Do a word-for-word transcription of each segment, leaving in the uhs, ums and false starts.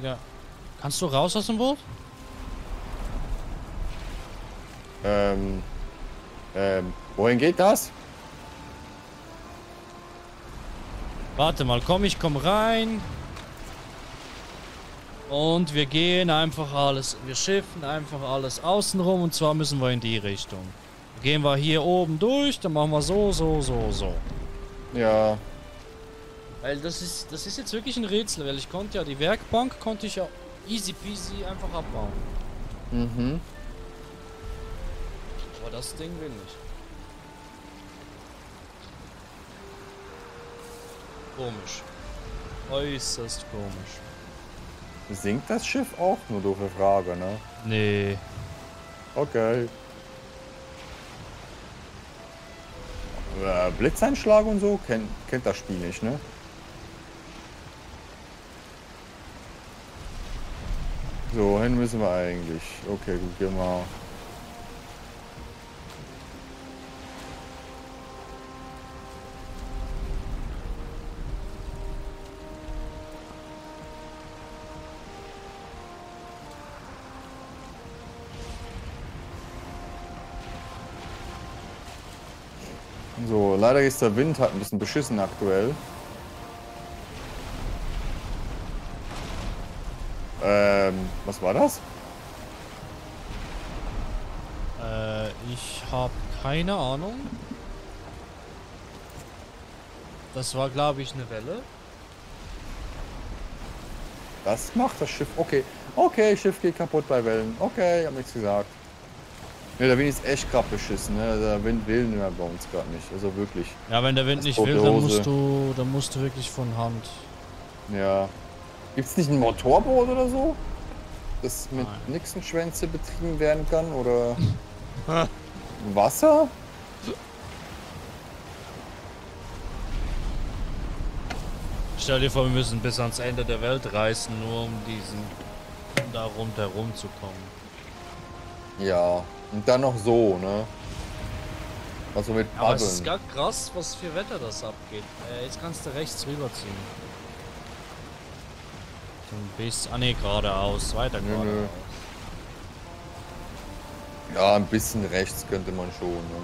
Digga. Kannst du raus aus dem Boot? Ähm. Ähm. Wohin geht das? Warte mal, komm, ich komm rein. Und wir gehen einfach alles, wir schiffen einfach alles außenrum und zwar müssen wir in die Richtung. Gehen wir hier oben durch, dann machen wir so, so, so, so. Ja. Weil das ist, das ist jetzt wirklich ein Rätsel, weil ich konnte ja die Werkbank, konnte ich ja easy peasy einfach abbauen. Mhm. Aber das Ding will nicht. Komisch. Äußerst komisch. Sinkt das Schiff auch? Nur doofe Frage, ne? Nee. Okay. Äh, Blitzeinschlag und so? Kennt, kennt das Spiel nicht, ne? So, hin müssen wir eigentlich. Okay, gut, gehen wir. So, leider ist der Wind halt ein bisschen beschissen aktuell. Ähm, was war das? Äh, ich habe keine Ahnung. Das war, glaube ich, eine Welle. Das macht das Schiff. Okay. Okay, Schiff geht kaputt bei Wellen. Okay, hab nichts gesagt. Ne, der Wind ist echt grad beschissen, ne? Der Wind will nicht mehr bei uns gerade nicht. Also wirklich. Ja, wenn der Wind Das nicht tote will, dann Hose. musst du, dann musst du wirklich von Hand. Ja. Gibt's nicht ein Motorboot oder so? Das mit Nein. Nixenschwänze betrieben werden kann? Oder Wasser? Stell dir vor, wir müssen bis ans Ende der Welt reisen, nur um diesen da rundherum zu kommen. Ja. Und dann noch so, ne? Also mit Aber es ist Paddeln. gar krass, was für Wetter das abgeht. Äh, jetzt kannst du rechts rüberziehen. So ein bisschen. Ah ne, geradeaus. Weiter Nö, geradeaus. nö. Ja, ein bisschen rechts könnte man schon, ne?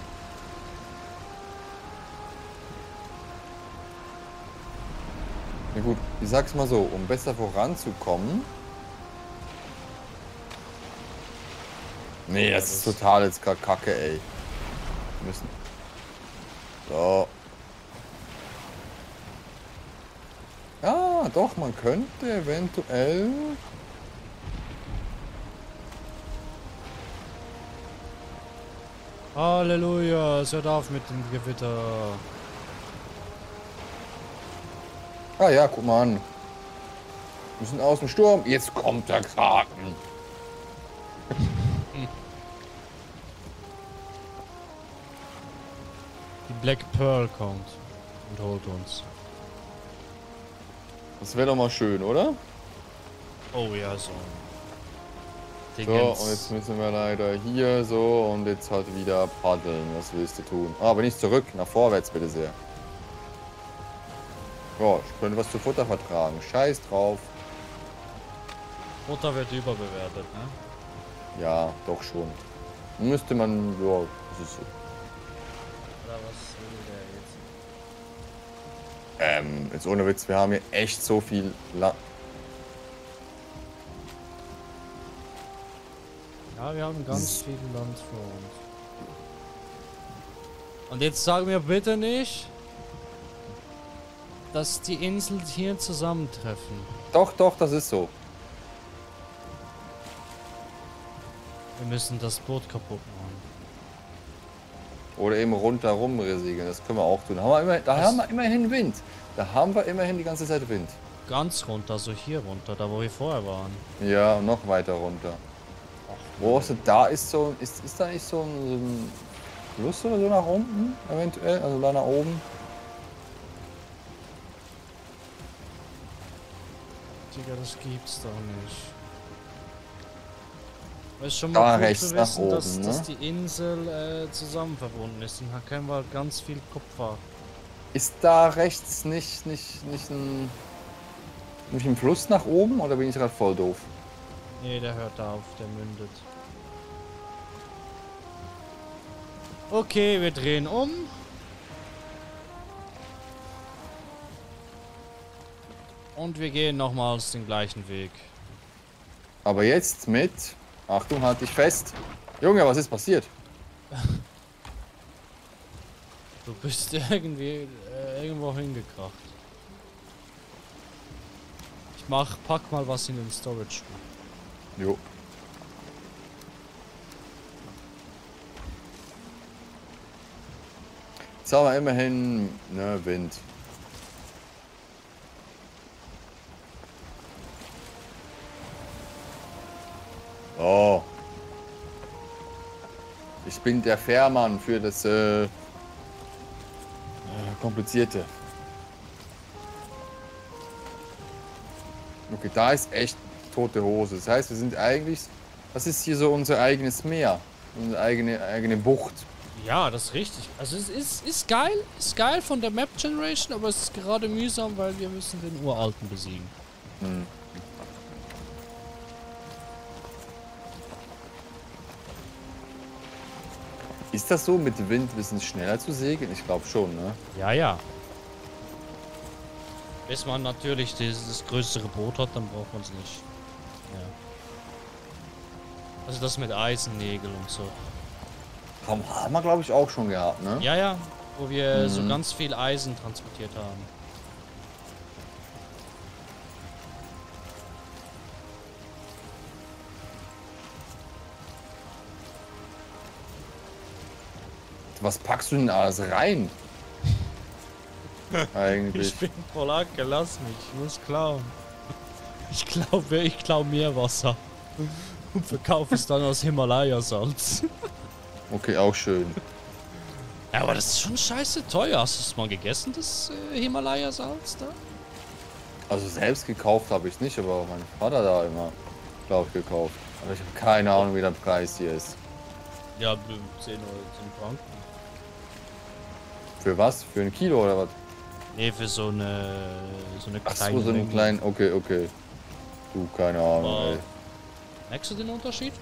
Na gut, ich sag's mal so, um besser voranzukommen. Nee, das ist total jetzt gerade Kacke, ey. Wir müssen. So. Ja, doch, man könnte eventuell. Halleluja, es hört auf mit dem Gewitter. Ah ja, guck mal an. Wir sind aus dem Sturm. Jetzt kommt der Kraken. Die Black Pearl kommt und holt uns. Das wäre doch mal schön, oder? Oh ja, so. So, Dingens. und jetzt müssen wir leider hier so und jetzt halt wieder paddeln. Was willst du tun? Ah, aber nicht zurück, nach vorwärts bitte sehr. So, ich könnte was zu Futter vertragen. Scheiß drauf. Futter wird überbewertet, ne? Ja, doch schon. Müsste man, ja, das ist so. Oder was will der jetzt? Ähm, jetzt ohne Witz, wir haben hier echt so viel La Ja, wir haben ganz viel Land vor uns. Und jetzt sag mir bitte nicht, dass die Inseln hier zusammentreffen. Doch, doch, das ist so. Wir müssen das Boot kaputt machen. Oder eben rundherum resegeln, das können wir auch tun. Haben wir immer, da Was? haben wir immerhin Wind. Da haben wir immerhin die ganze Zeit Wind. Ganz runter, so hier runter, da wo wir vorher waren. Ja, und noch weiter runter. Wo ist denn, da ist so, ist, ist da nicht so ein, so ein Fluss oder so nach unten, eventuell, also da nach oben? Digga, das gibt's doch nicht. Es ist schon Da mal gut rechts zu nach wissen, dass, oben, dass ne? die Insel äh, zusammen verbunden ist. Und da können wir ganz viel Kupfer. Ist da rechts nicht, nicht, nicht ein... Bin ich im Fluss nach oben oder bin ich gerade voll doof? Nee, der hört da auf, der mündet. Okay, wir drehen um. Und wir gehen nochmals den gleichen Weg. Aber jetzt mit... Achtung, halt dich fest. Junge, was ist passiert? Du bist irgendwie äh, irgendwo hingekracht. Ich mach, pack mal was in den Storage. Jo. Jetzt haben wir immerhin, ne, Wind. Oh. Ich bin der Fährmann für das äh, äh, Komplizierte. Okay, da ist echt tote Hose. Das heißt, wir sind eigentlich... Das ist hier so unser eigenes Meer. Unsere eigene, eigene Bucht. Ja, das ist richtig. Also es ist, ist geil, ist geil von der Map Generation, aber es ist gerade mühsam, weil wir müssen den Uralten besiegen. Hm. Ist das so mit Wind ein bisschen schneller zu segeln? Ich glaube schon, ne? Ja, ja. Bis man natürlich dieses größere Boot hat, dann braucht man es nicht. Ja. Also das mit Eisennägel und so. Haben haben wir, glaube ich, auch schon gehabt, ne? Ja, ja. Wo wir Mhm. so ganz viel Eisen transportiert haben. Was packst du denn alles rein? Eigentlich. Ich bin Polacke, lass mich. Ich muss klauen. Ich glaube, ich klau Meerwasser. Und verkaufe es dann aus Himalaya-Salz. Okay, auch schön. Ja, aber das ist schon scheiße teuer. Hast du es mal gegessen, das äh, Himalaya-Salz da? Also selbst gekauft habe ich nicht, aber mein Vater da immer, glaube ich, gekauft. Aber ich habe keine Ahnung, wie der Preis hier ist. Ja, zehn oder zehn Franken. Für was? Für ein Kilo oder was? Nee, für so eine, so eine Ach kleine so, so einen Menge. kleinen. Okay, okay. Du, keine Ahnung, Aber ey. merkst du den Unterschied?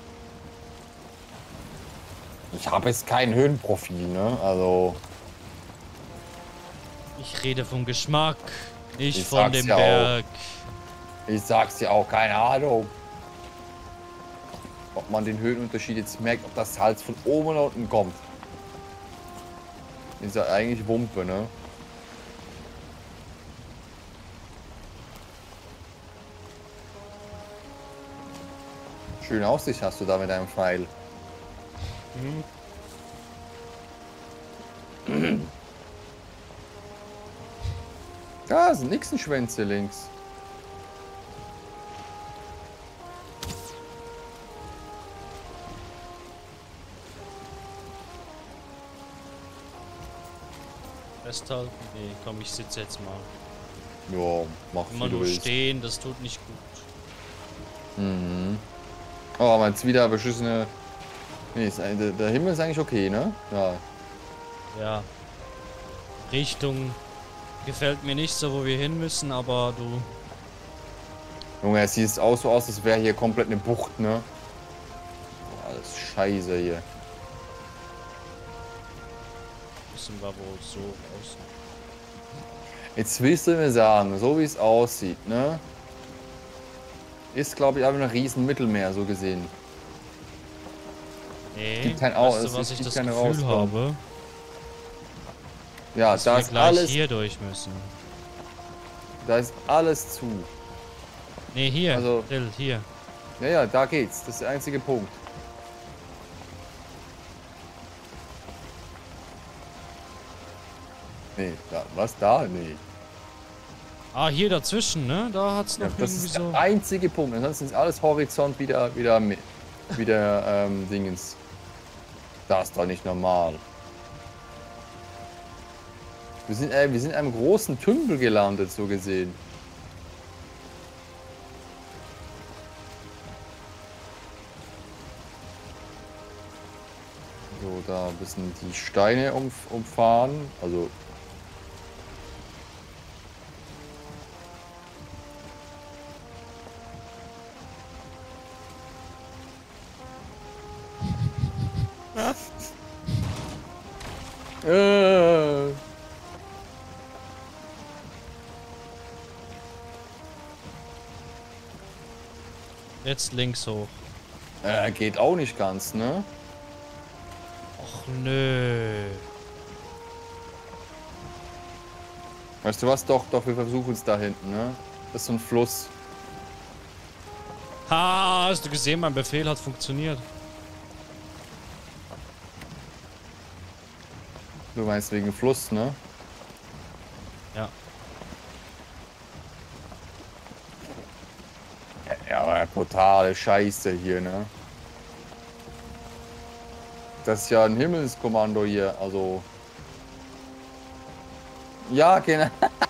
Ich habe jetzt kein Höhenprofil, ne? Also. Ich rede vom Geschmack, nicht Ich von sag's dem ja auch. Berg. Ich sag's dir auch, keine Ahnung. Ob man den Höhenunterschied jetzt merkt, ob das Salz von oben oder unten kommt. Ist ja eigentlich Wumpe, ne? Schöne Aussicht hast du da mit deinem Pfeil. Da sind Nixenschwänze links. Festhalten? Nee, komm, ich sitze jetzt mal. Ja, mach Immer wie du nur willst. stehen, das tut nicht gut. Mhm. Oh, aber jetzt wieder beschissene... Nee, ist, ein- der, der Himmel ist eigentlich okay, ne? Ja. Ja. Richtung gefällt mir nicht so, wo wir hin müssen, aber du... Junge, es sieht auch so aus, als wäre hier komplett eine Bucht, ne? Boah, alles scheiße hier. Müssen wir wohl so raus. Jetzt willst du mir sagen, so wie es aussieht, ne? Ist, glaube ich, einfach ein riesen Mittelmeer, so gesehen. Nee, gibt kein Au- weißt es du, was gibt ich das keine Gefühl Rauskommen. habe? Ja, Dass da wir ist gleich alles, hier durch müssen. da ist alles zu. Nee, hier, Also- Dill, hier. Ja, ja, da geht's. Das ist der einzige Punkt. Nee, da, was da? Nee. Ah, hier dazwischen, ne? Da hat's noch Ja, das irgendwie ist so... der einzige Punkt. Ansonsten ist alles Horizont wieder, wieder, mi- wieder ähm, Dingens. Das ist doch nicht normal. Wir sind, äh, wir sind in einem großen Tümpel gelandet, so gesehen. So, da ein bisschen die Steine umf umfahren. Also. äh. Jetzt links hoch. Äh, geht auch nicht ganz, ne? Och nö. Weißt du was? Doch, doch, wir versuchen es da hinten, ne? Das ist so ein Fluss. Ha, hast du gesehen, mein Befehl hat funktioniert. Du meinst wegen Fluss, ne? Ja. Ja, aber brutale Scheiße hier, ne? Das ist ja ein Himmelskommando hier, also... Ja, genau.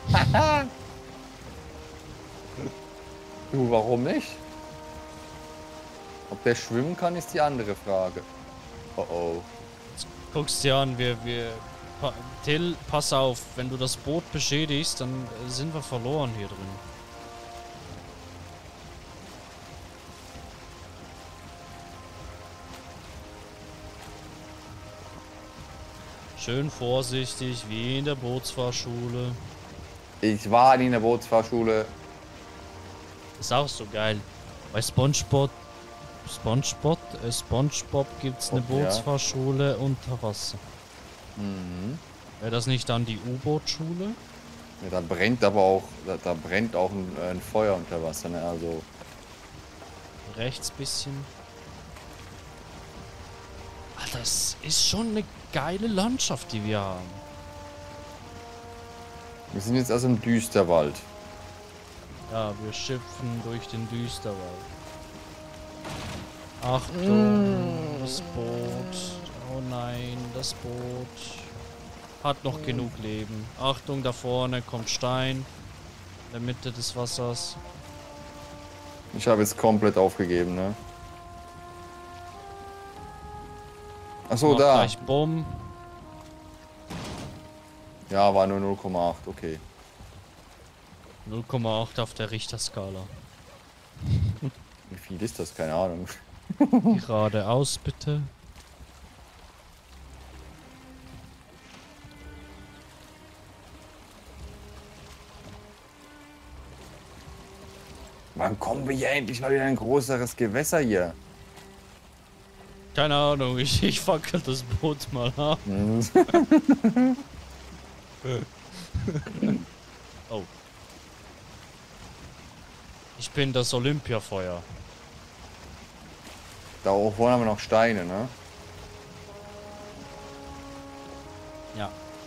Du, warum nicht? Ob der schwimmen kann, ist die andere Frage. Oh oh. Guckst dir an, wir, wir... Pa Till, pass auf, wenn du das Boot beschädigst, dann äh, sind wir verloren hier drin. Schön vorsichtig, wie in der Bootsfahrschule. Ich war nie in der Bootsfahrschule. Ist auch so geil. Bei SpongeBob, SpongeBob, äh, SpongeBob gibt's eine Oh, ja. Bootsfahrschule unter Wasser. Mhm. Wäre das nicht dann die U-Boot-Schule? Ja, da brennt aber auch, da, da brennt auch ein, ein Feuer unter Wasser, ne? Also. Rechts bisschen. Ah, das ist schon eine geile Landschaft, die wir haben. Wir sind jetzt also im Düsterwald. Ja, wir schimpfen durch den Düsterwald. Achtung, das Boot. Oh nein, das Boot hat noch genug Leben. Achtung, da vorne kommt Stein. In der Mitte des Wassers. Ich habe jetzt komplett aufgegeben, ne? Achso, Macht da. gleich Bumm. Ja, war nur null Komma acht, okay. null Komma acht auf der Richterskala. Wie viel ist das? Keine Ahnung. Geradeaus bitte. Wann kommen wir hier endlich mal wieder in ein größeres Gewässer hier? Keine Ahnung, ich, ich fackel das Boot mal ab. Oh. Ich bin das Olympiafeuer. Da oben vorne haben wir noch Steine, ne? Ja.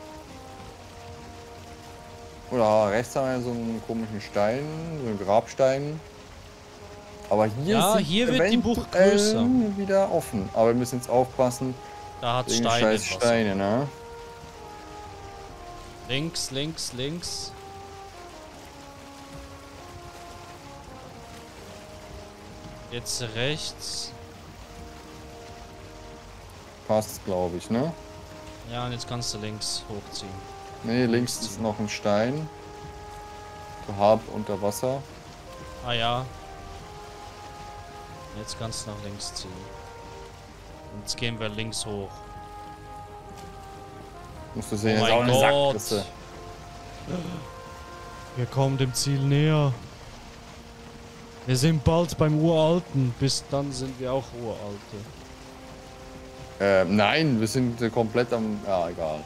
Oder rechts haben wir so einen komischen Stein, so einen Grabstein. Aber hier Ja, sind hier wird die Bucht eventuell größer. wieder offen. Aber wir müssen jetzt aufpassen. Da hat Wegen Steine. scheiß im Wasser. Steine, ne? Links, links, links. Jetzt rechts. Passt, glaube ich, ne? Ja, und jetzt kannst du links hochziehen. Ne, links ist noch ein Stein. So halb unter Wasser. Ah ja. Jetzt kannst du nach links ziehen. Und jetzt gehen wir links hoch. Musst du sehen, Oh das ist auch mein eine Gott. Sackgasse. Wir kommen dem Ziel näher. Wir sind bald beim Uralten. Bis dann sind wir auch Uralte. Ähm, nein, wir sind äh, komplett am... Ja, egal.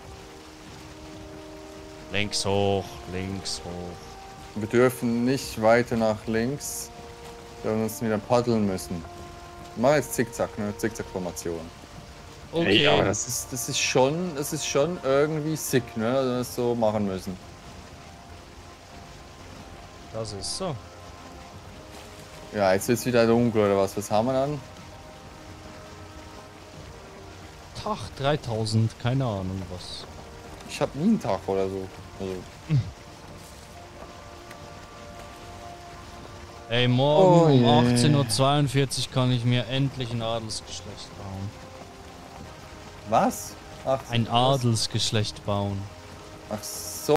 Links hoch, links hoch. Wir dürfen nicht weiter nach links. Wir werden uns wieder paddeln müssen. Wir machen jetzt Zickzack, ne? Zickzack-Formation. Okay. Ey, aber das ist, das ist schon, das ist schon irgendwie sick, ne? Dass wir das so machen müssen. Das ist so. Ja, jetzt wird's wieder dunkel oder was? Was haben wir dann? Tag dreitausend, keine Ahnung was. Ich hab nie einen Tag oder so. Also, Ey, morgen Oh um je. achtzehn Uhr zweiundvierzig kann ich mir endlich ein Adelsgeschlecht bauen. was? Ach, Ein was? Adelsgeschlecht bauen. Ach so.